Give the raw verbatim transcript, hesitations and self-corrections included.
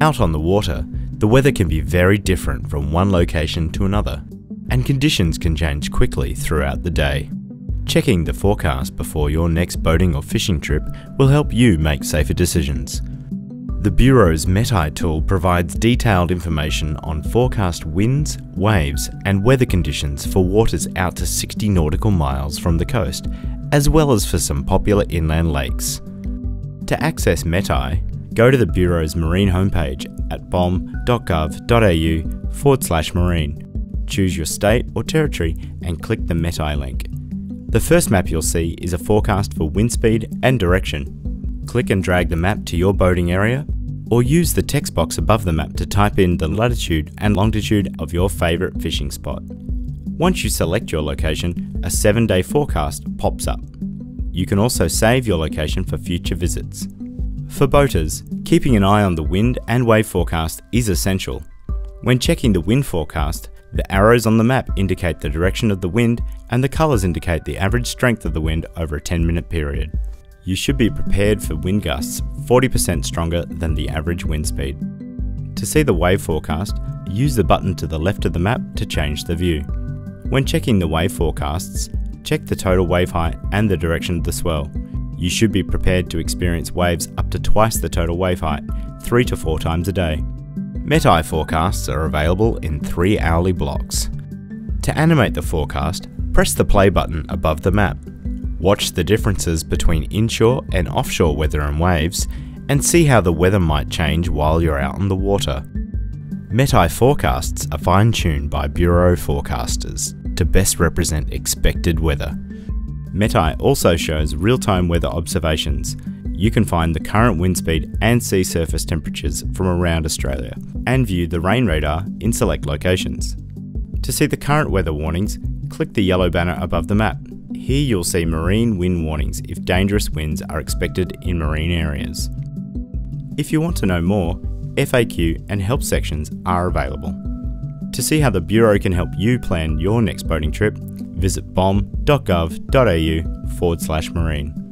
Out on the water, the weather can be very different from one location to another, and conditions can change quickly throughout the day. Checking the forecast before your next boating or fishing trip will help you make safer decisions. The Bureau's MetEye tool provides detailed information on forecast winds, waves, and weather conditions for waters out to sixty nautical miles from the coast, as well as for some popular inland lakes. To access MetEye, go to the Bureau's marine homepage at bom.gov.au forward slash marine. Choose your state or territory and click the MetEye link. The first map you'll see is a forecast for wind speed and direction. Click and drag the map to your boating area, or use the text box above the map to type in the latitude and longitude of your favourite fishing spot. Once you select your location, a seven day forecast pops up. You can also save your location for future visits. For boaters, keeping an eye on the wind and wave forecast is essential. When checking the wind forecast, the arrows on the map indicate the direction of the wind and the colours indicate the average strength of the wind over a ten minute period. You should be prepared for wind gusts forty percent stronger than the average wind speed. To see the wave forecast, use the button to the left of the map to change the view. When checking the wave forecasts, check the total wave height and the direction of the swell. You should be prepared to experience waves up to twice the total wave height, three to four times a day. MetEye forecasts are available in three hourly blocks. To animate the forecast, press the play button above the map. Watch the differences between inshore and offshore weather and waves, and see how the weather might change while you're out on the water. MetEye forecasts are fine-tuned by Bureau forecasters to best represent expected weather. MetEye also shows real-time weather observations. You can find the current wind speed and sea surface temperatures from around Australia and view the rain radar in select locations. To see the current weather warnings, click the yellow banner above the map. Here you'll see marine wind warnings if dangerous winds are expected in marine areas. If you want to know more, F A Q and help sections are available. To see how the Bureau can help you plan your next boating trip, visit bom.gov.au forward slash marine.